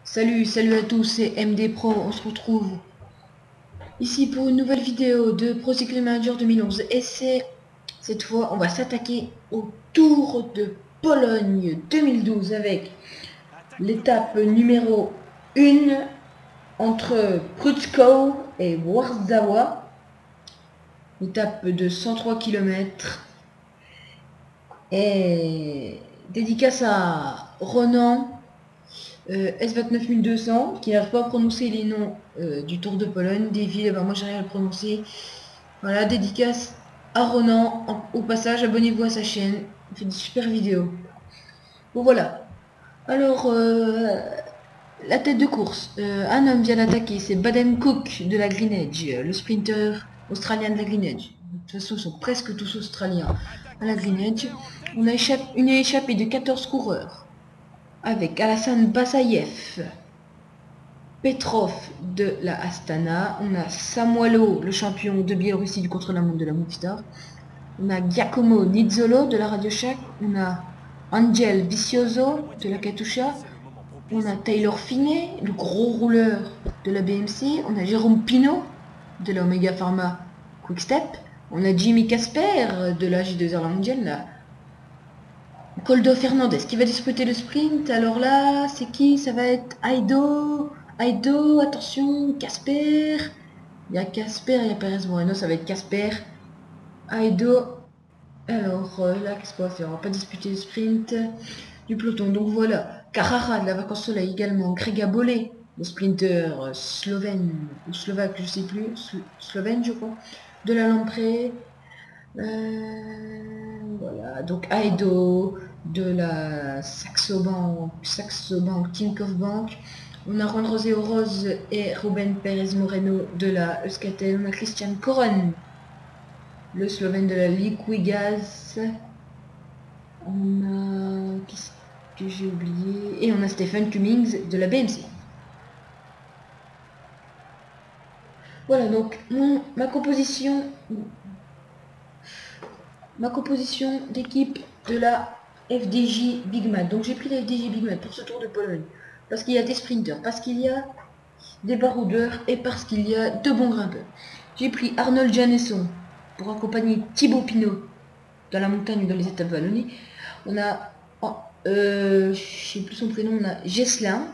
Salut à tous, c'est MD Pro, on se retrouve ici pour une nouvelle vidéo de Pro Cycling Manager 2011 et cette fois on va s'attaquer au Tour de Pologne 2012 avec l'étape numéro 1 entre Pruszków et Warzawa, étape de 103 km et dédicace à Ronan S29200 qui n'arrive pas à prononcer les noms du Tour de Pologne, des villes, moi j'arrive à le prononcer. Voilà, dédicace à Ronan. Au passage, abonnez-vous à sa chaîne, il fait des super vidéos. Bon voilà. Alors, la tête de course. Un homme vient d'attaquer, c'est Baden Cook de la Green Edge, le sprinter australien de la Green Edge. De toute façon, ils sont presque tous australiens à la Green Edge. On a une échappée de 14 coureurs avec Alassane Basayev, Petrov de la Astana, on a Samuelo, le champion de Biélorussie du contre-la-montre de la Movistar, on a Giacomo Nizzolo de la Radio Shack, on a Angel Vicioso de la Katusha, on a Taylor Finney, le gros rouleur de la BMC, on a Jérôme Pinault de la Omega Pharma Quickstep, on a Jimmy Casper de la J2R La Mondiale, Coldo Fernandez qui va disputer le sprint. Alors là, c'est qui? Ça va être Aido, attention, Casper. Il y a Casper, il y a Perez Moreno, ça va être Casper. Aido. Alors là, qu'est-ce qu'on va faire? On va pas disputer le sprint du peloton. Donc voilà. Carrara de la Vacances Soleil également. Grega Bollet, le sprinter slovène ou slovaque, je sais plus. Slovène, je crois. De la Lamprey. Voilà, donc Aido de la Saxo Bank Tinkoff Bank. On a Juan Rosé Oroz et Ruben Pérez Moreno de la Euskaltel. On a Christian Koren, le Slovène de la Liquigas. On a... qu'est-ce que j'ai oublié? Et on a Stephen Cummings de la BMC. Voilà, donc ma composition d'équipe de la FDJ Big Mat. Donc j'ai pris la FDJ Big Mat pour ce Tour de Pologne parce qu'il y a des sprinters, parce qu'il y a des baroudeurs et parce qu'il y a de bons grimpeurs. J'ai pris Arnold Janesson pour accompagner Thibaut Pinot dans la montagne ou dans les étapes vallonnées. On a, je sais plus son prénom, on a Ghislain,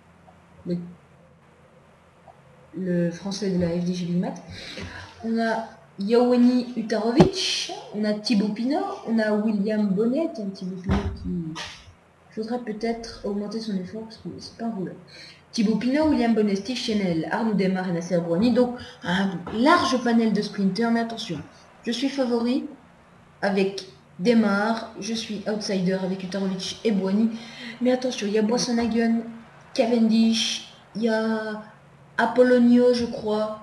le français de la FDJ Big Mat. On a Yawani Utarovic, on a Thibaut Pinot, on a William Bonnet, un Thibaut Pinot qui faudrait peut-être augmenter son effort parce que c'est pas un rouleur. Thibaut Pinot, William Bonnet, Steve Chenel, Arnaud Demar et Nasser Bouhanni, donc un large panel de sprinters, mais attention, je suis favori avec Demar, je suis outsider avec Utarovic et Bouhanni, mais attention, il y a Boisson-Hagen, Cavendish, il y a Apollonio, je crois.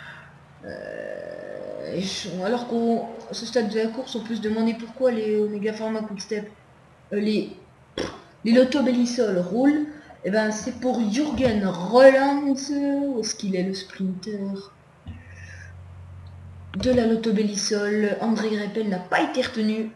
Alors qu'au stade de la course, on peut se demander pourquoi les Omega Pharma Quickstep, les Lotto Belisol roulent. Et ben c'est pour Jürgen Roland. Où est-ce qu'il est, le sprinter de la Lotto Belisol? André Greipel n'a pas été retenu.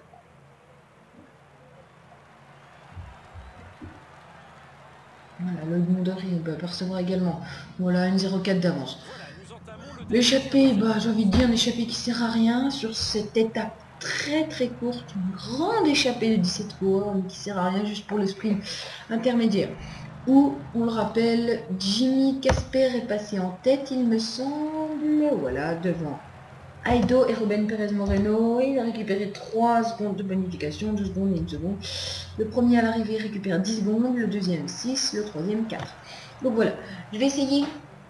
Voilà, Lloyd Mondori va percevoir également. Voilà, une 0,4 d'avance. L'échappée, j'ai envie de dire une échappée qui sert à rien sur cette étape très courte, une grande échappée de 17 coureurs qui sert à rien juste pour le sprint intermédiaire. Où, on le rappelle, Jimmy Casper est passé en tête, il me semble, voilà, devant Aido et Ruben Pérez Moreno. Il a récupéré 3 secondes de bonification, 2 secondes et 1 seconde. Le premier à l'arrivée récupère 10 secondes, le deuxième 6, le troisième 4. Donc voilà, je vais essayer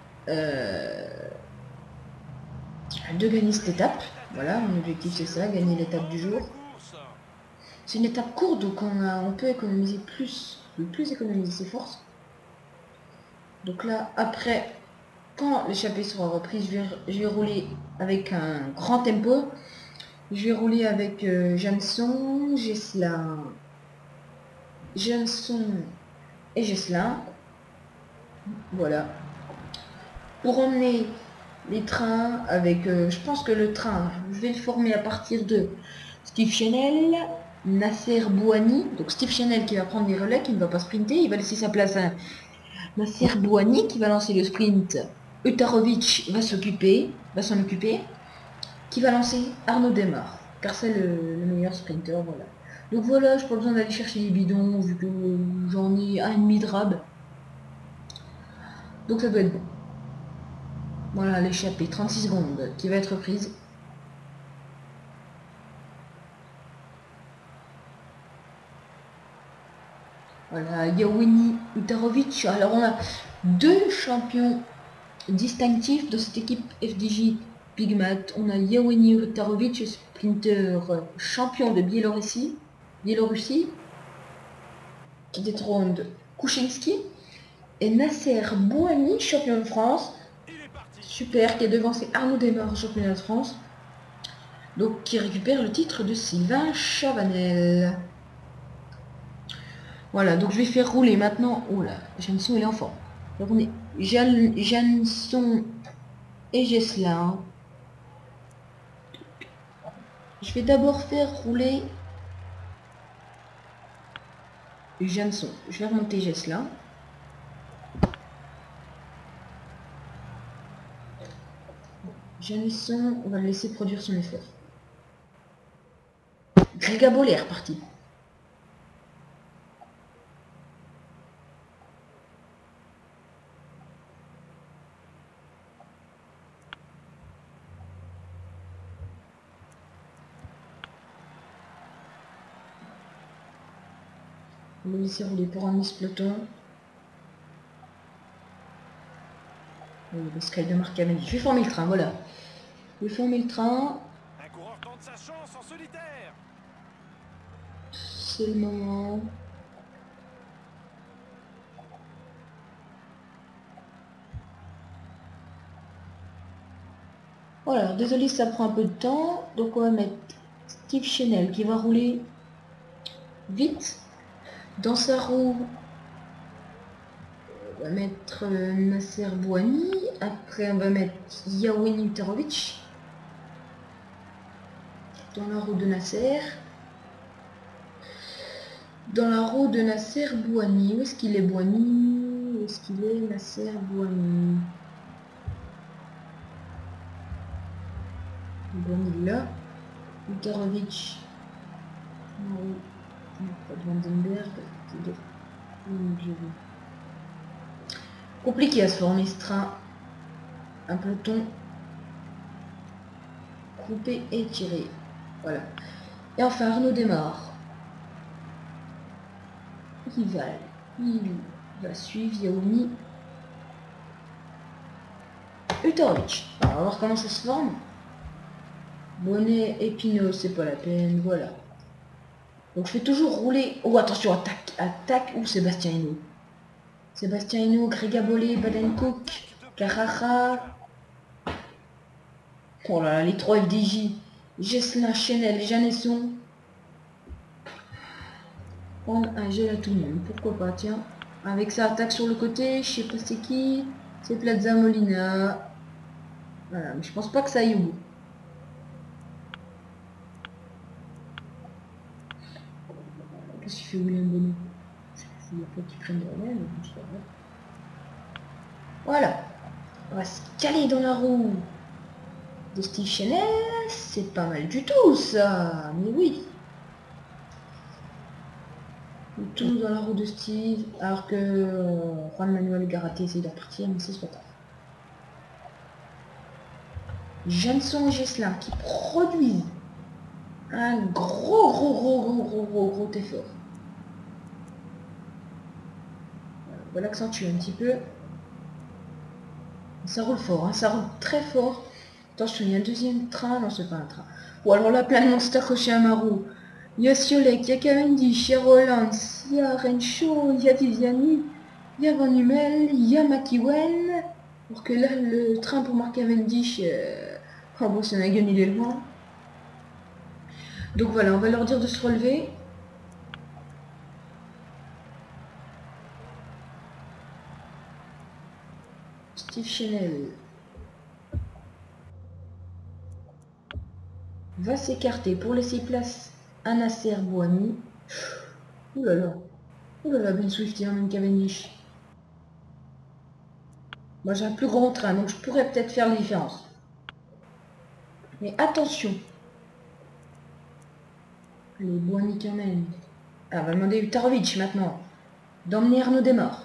de gagner cette étape. Voilà, mon objectif c'est ça, gagner l'étape du jour. C'est une étape courte, donc on peut économiser plus économiser ses forces. Donc là, après, quand l'échappée sera reprise, je vais rouler avec un grand tempo. Je vais rouler avec Jansson, et Ghislain. Voilà. Pour emmener les trains avec, je pense que le train, je vais le former à partir de Steve Chenel, Nasser Bouhanni, donc Steve Chenel qui va prendre les relais, qui ne va pas sprinter, il va laisser sa place Nasser Bouhanni qui va lancer le sprint. Utarovic va s'en occuper. Qui va lancer Arnaud Démarre, car c'est le meilleur sprinter, voilà. Donc voilà, je n'ai pas besoin d'aller chercher les bidons, vu que j'en ai un et demi de rab. Donc ça doit être bon. Voilà, l'échappée, 36 secondes, qui va être prise. Voilà, Yawini Utarovic. Alors on a deux champions distinctifs de cette équipe FDJ Pigmat. On a Yawini Utarovic, sprinter champion de Biélorussie, qui détrône Kuchinski. Et Nasser Bouhanni, champion de France, super, qui est devancé Arnaud Démarre, championnat de France. Donc qui récupère le titre de Sylvain Chavanel. Voilà, donc je vais faire rouler maintenant. Oh là, Jansson il est en forme. Donc on est Jansson et Gesselin. Je vais d'abord faire rouler Jansson. Je vais remonter Gesselin. Jansson, on va le laisser produire son effort. Grégabo est reparti. On va laisser rouler pour un ce peloton. Le Sky de Marc Cavendish. Je vais former le train, voilà. Je vais former le train. Un coureur tente sa chance en solitaire. C'est le moment. Voilà, alors désolé si ça prend un peu de temps. Donc on va mettre Steve Chenel qui va rouler vite. Dans sa roue, on va mettre Nasser Bouhanni. Après on va mettre Yawini Utarovic. Dans la roue de Nasser. Dans la roue de Nasser Bouhanni. Où est-ce qu'il est Bouhanni? Où est-ce qu'il est Nasser Bouhanni? Bouhanni là. Utarovic. Pas de Vandenberg. Compliqué à se former ce train. Un peloton coupé et tiré. Voilà. Et enfin Arnaud Démarre. Il va suivre Yawini Utarovic. Alors, on va voir comment ça se forme. Bonnet et Pinot, c'est pas la peine. Voilà. Donc je fais toujours rouler. Oh attention, attaque ou Sébastien Hinault. Sébastien Hinault, Grégabolé, Badencook, Carrara. Oh là là, les 3 FDJ. Gesselin, Chenel, Janesson. Prendre un gel à tout le monde, pourquoi pas, tiens. Avec ça, attaque sur le côté, je sais pas c'est qui. C'est Plaza Molina. Voilà, mais je pense pas que ça aille au bout. Qu'est-ce qu'il fait William Bonneau? Il n'y a pas qui prennent de relais, mais bon, c'est pas grave. Voilà. On va se caler dans la roue de Steve Chenel. C'est pas mal du tout, ça. Mais oui. Tout dans la roue de Steve, alors que Juan Manuel Garate essaie de repartir, mais c'est trop tard. Jansson et Gesselin qui produisent un gros effort. On va l'accentuer un petit peu. Ça roule fort, hein, ça roule très fort. Attention, il y a un deuxième train, non c'est pas un train. Ou alors là, plein de monster cochés à Marou. Il y a Siolek, il y a Cavendish, il y a Roland, il y a Rencho, il y a Viviani, il y a Van Hummel, il y a McEwen. Alors que là, le train pour Marc Cavendish, oh bon, c'est Nagan, il est loin. Donc voilà, on va leur dire de se relever. Steve Chenel va s'écarter pour laisser place à Nasser Bouhanni. Ouh là là, Ben Swift et même Cavendish. Moi j'ai un plus grand train, donc je pourrais peut-être faire la différence. Mais attention. Allez, Boigny quand même. Ah, on va demander Utarovic maintenant d'emmener Arnaud Desmar.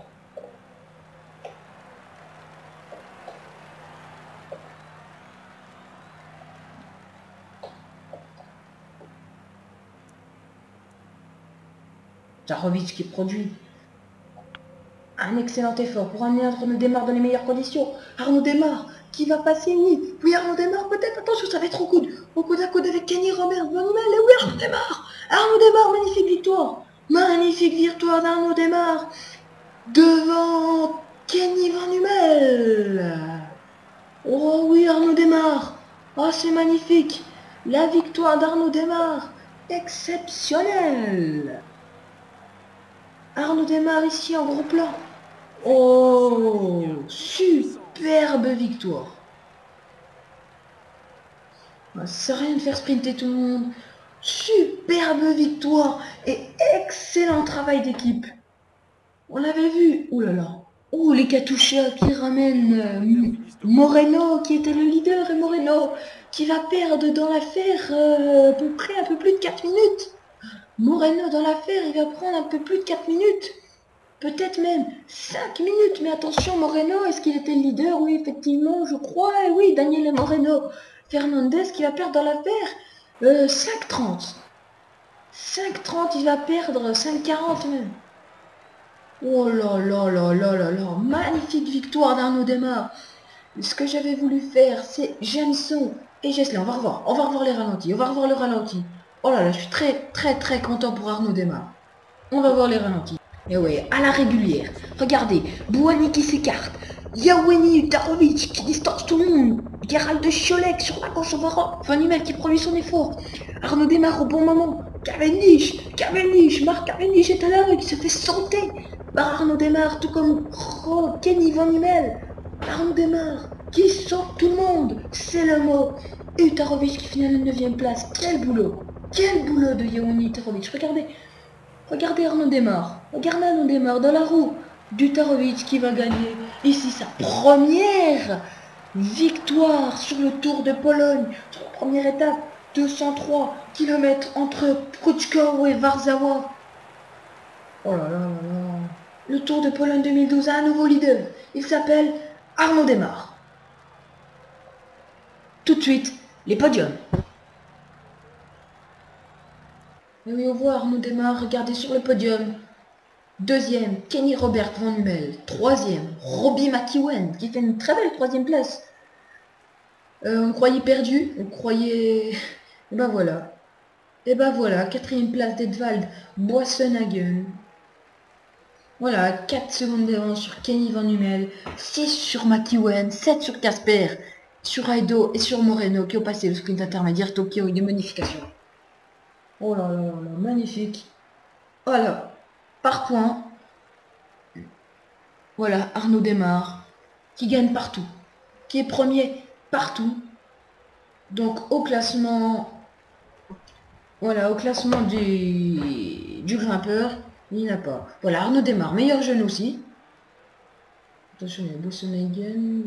Utarovic qui produit un excellent effort pour amener Arnaud Desmar dans les meilleures conditions. Arnaud Desmar qui va passer, oui. Oui, Arnaud Desmar, peut-être, attention, ça va être au coude à coude avec Kenny Robert. Van Nummel, et oui, Arnaud Desmar. Arnaud Desmar, magnifique victoire. Magnifique victoire d'Arnaud Desmar devant Kenny Van Nummel. Oh oui, Arnaud Desmar. Oh, c'est magnifique. La victoire d'Arnaud Desmar. Exceptionnelle. Arnaud Desmar ici en gros plan. Oh, superbe victoire. Ça sert à rien de faire sprinter tout le monde. Superbe victoire et excellent travail d'équipe. On l'avait vu. Ouh là là. Oh, les Katusha qui ramènent Moreno qui était le leader et Moreno qui va perdre dans l'affaire à peu près un peu plus de 4 minutes. Moreno dans l'affaire, il va prendre un peu plus de 4 minutes. Peut-être même 5 minutes, mais attention, Moreno, est-ce qu'il était le leader? Oui, effectivement, je crois, oui, Daniel Moreno. Fernandez qui va perdre dans l'affaire 5,30. 5,30, il va perdre 5,40 même. Oh là là là là là là, magnifique victoire d'Arnaud Desmar. Ce que j'avais voulu faire, c'est Jameson et Gesley. On va revoir les ralentis, on va revoir le ralenti. Oh là là, je suis très content pour Arnaud Desmar. On va voir les ralentis. Et ouais, à la régulière. Regardez, Boigny qui s'écarte. Yawini Utarovic qui distance tout le monde. Gérald de Cholek sur la gauche, on va Van Nummel qui produit son effort. Arnaud Desmar au bon moment. Marc Cavendish est à l'heure qui se fait sauter par Arnaud Desmar, tout comme Kenny Van Nummel. Arnaud Desmar qui saute tout le monde, c'est le mot. Et Utarovic qui finit à la 9ème place. Quel boulot de Yawini Utarovic. Regardez Arnaud Desmar. Regardez Arnaud Desmar dans la roue d'Utarovic qui va gagner ici sa première victoire sur le Tour de Pologne. Sur la première étape, 203 km entre Pruszków et Warzawa. Oh là là là là. Le Tour de Pologne 2012 a un nouveau leader. Il s'appelle Arnaud Desmar. Tout de suite, les podiums. Et oui, on voit Arnaud Desmar, regardez sur le podium. 2e, Kenny Robert Van Nummel. 3e, Robbie McEwen, qui fait une très belle 3e place. On croyait perdu, on croyait... Et ben voilà. 4e place d'Edvald Boassenhagen. Voilà, 4 secondes d'avance sur Kenny Van Nummel, 6 sur McEwen, 7 sur Casper, sur Aido et sur Moreno qui ont passé le sprint intermédiaire Tokyo de bonification. Oh là là là là, magnifique. Voilà, par point. Voilà, Arnaud Desmar, qui gagne partout, qui est premier partout. Donc au classement, voilà, au classement du grimpeur, il n'y en a pas. Voilà, Arnaud Desmar, meilleur jeune aussi. Attention, il y a Boassenhagen.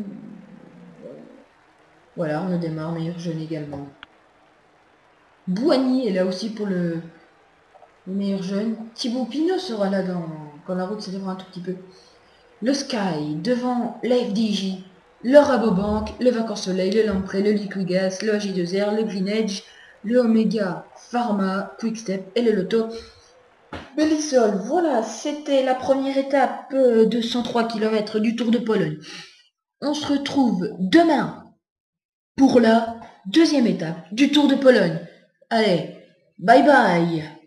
Voilà, Arnaud Desmar, meilleur jeune également. Boigny est là aussi pour le meilleur jeune. Thibaut Pinot sera là quand la route s'élèvera un tout petit peu. Le Sky devant l'FDJ, le Rabobank, le Vacances Soleil, le Lamprey, le Liquigas, le AG2R, le Green Edge, le Omega Pharma, Quickstep et le Lotto Belisol. Voilà, c'était la première étape de 103 km du Tour de Pologne. On se retrouve demain pour la 2e étape du Tour de Pologne. Allez, bye bye.